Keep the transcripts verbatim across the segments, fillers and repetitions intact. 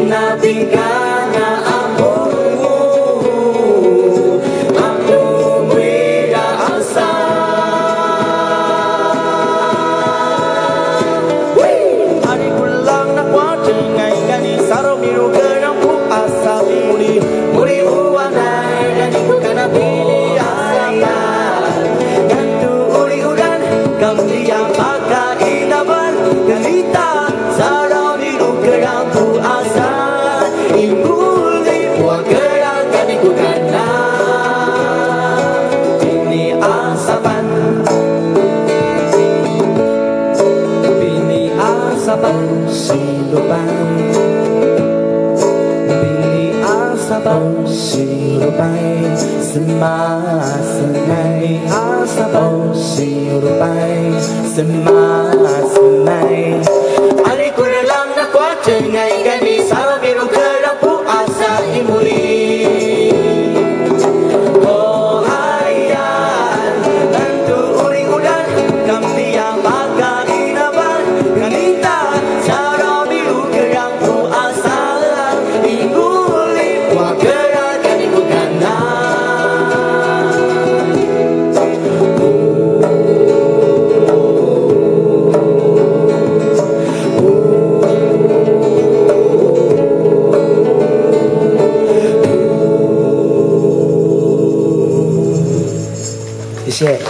谢谢。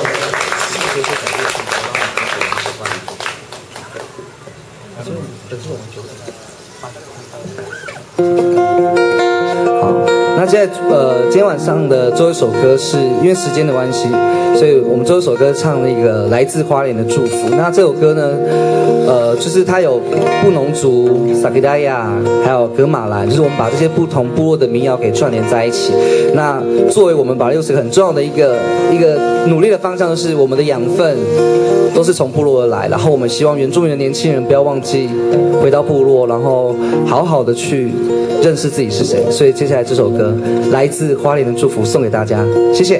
好，那现在呃，今天晚上的最后一首歌是因为时间的关系，所以我们最后一首歌唱那个来自花莲的祝福。那这首歌呢，呃，就是它有布农族、萨克达亚，还有格马兰，就是我们把这些不同部落的民谣给串联在一起。那作为我们把六十很重要的一个一个努力的方向，就是我们的养分都是从部落而来，然后我们希望原住民的年轻人不要忘记回到部落，然后好好的去认识自己是谁。所以接下来这首歌来自花莲的祝福送给大家，谢谢。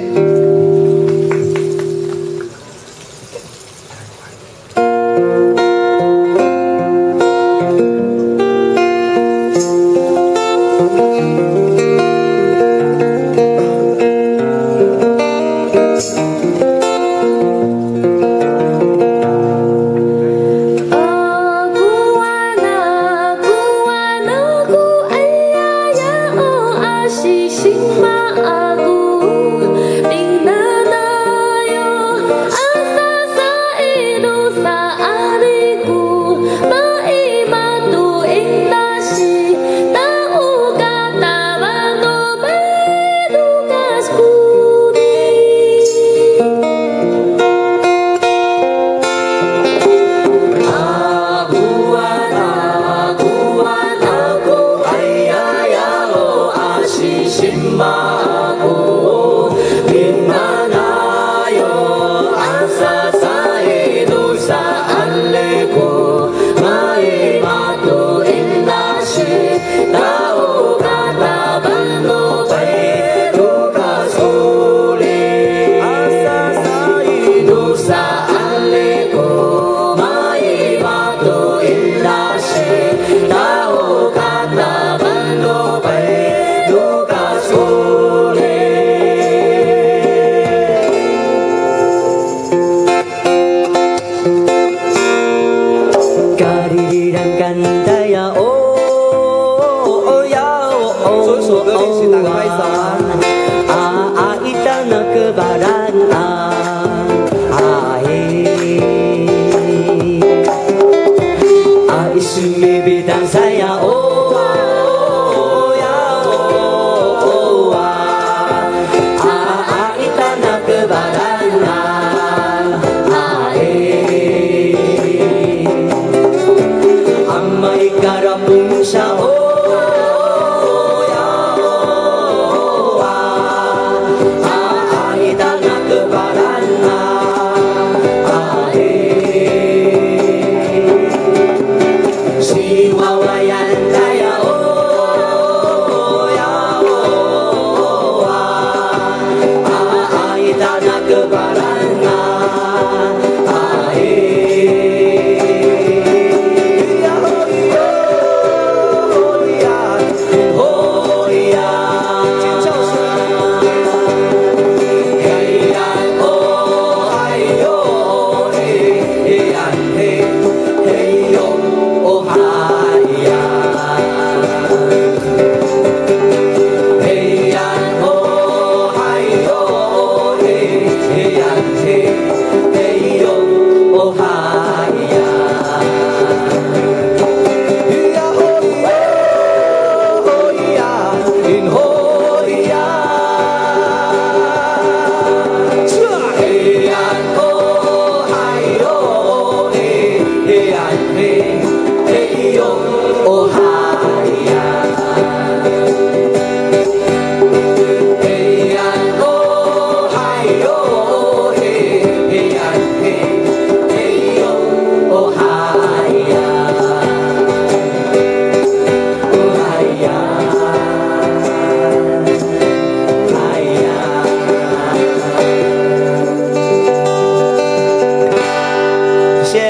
哦嗨呀，嘿呀哦嗨哟嘿嘿呀嘿嘿哟哦嗨呀，哦嗨呀，嗨呀。谢谢。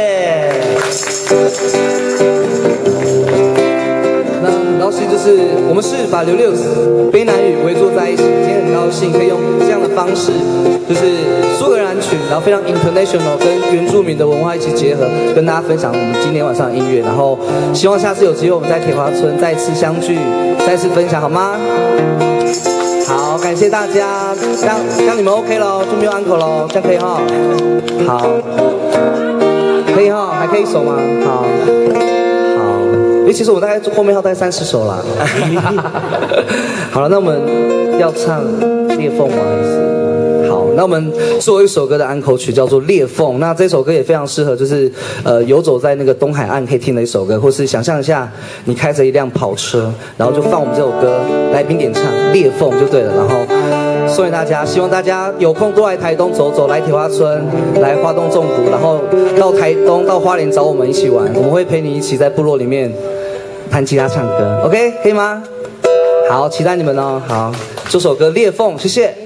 那很高兴，就是我们是把琉璃卑南语围坐在一起。今天很高兴可以用这样的方式，就是苏格兰曲，然后非常 international 跟原住民的文化一起结合，跟大家分享我们今天晚上的音乐。然后希望下次有机会我们在铁花村再次相聚，再次分享，好吗？好，感谢大家，这样这样你们 OK 咯，就没有 uncle 咯，这样可以哈。好，可以哈，还可以一首吗？好，好，因为其实我大概后面要大概三十首啦。好了，那我们要唱《裂缝》吗？还是？好，那我们做一首歌的安口曲叫做《裂缝》，那这首歌也非常适合，就是呃游走在那个东海岸可以听的一首歌，或是想象一下你开着一辆跑车，然后就放我们这首歌，来宾点唱《裂缝》就对了，然后送给大家，希望大家有空多来台东走走，来铁花村，来花东纵谷，然后到台东到花莲找我们一起玩，我们会陪你一起在部落里面弹吉他唱歌 ，OK 可以吗？好，期待你们哦。好，这首歌《裂缝》，谢谢。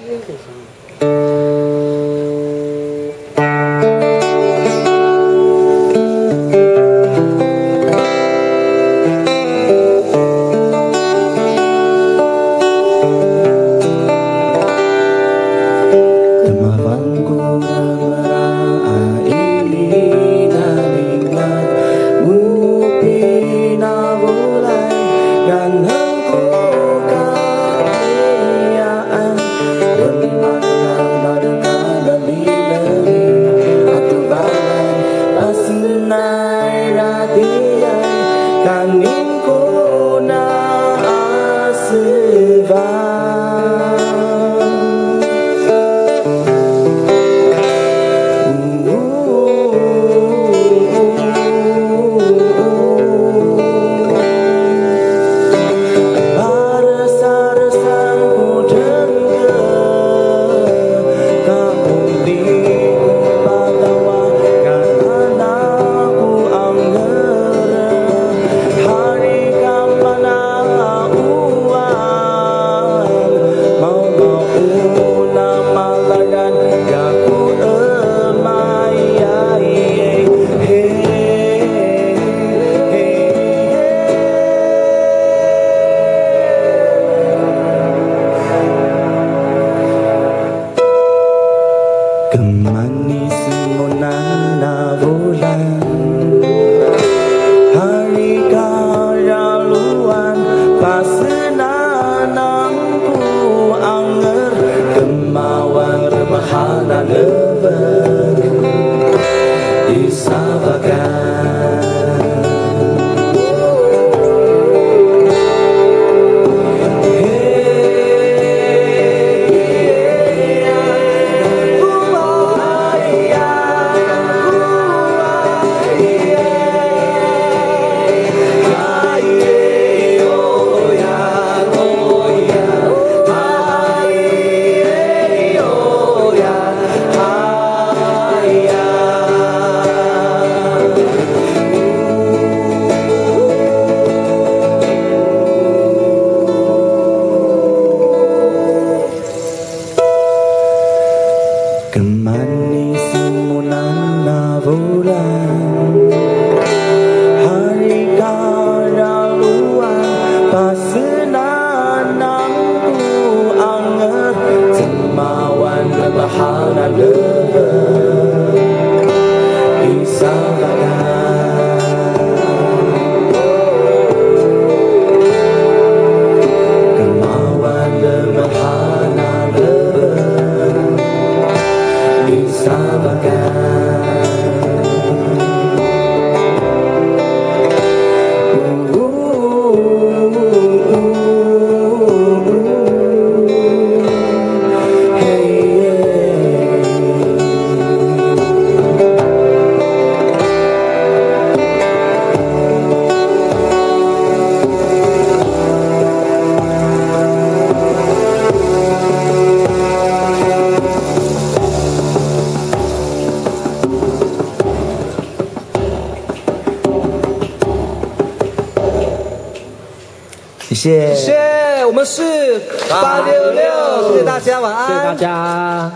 谢谢， 谢谢，我们是八六六，谢谢大家，晚安， 谢谢大家。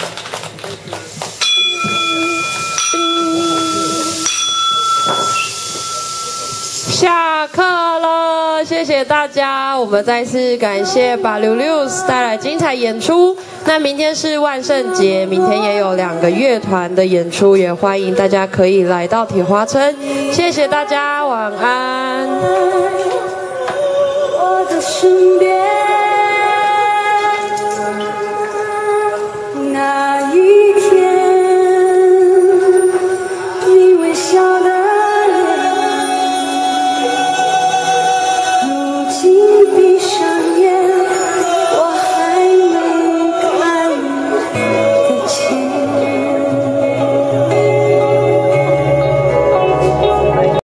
下课了，谢谢大家。我们再次感谢八六六带来精彩演出。那明天是万圣节，明天也有两个乐团的演出，也欢迎大家可以来到铁花村。谢谢大家，晚安。我的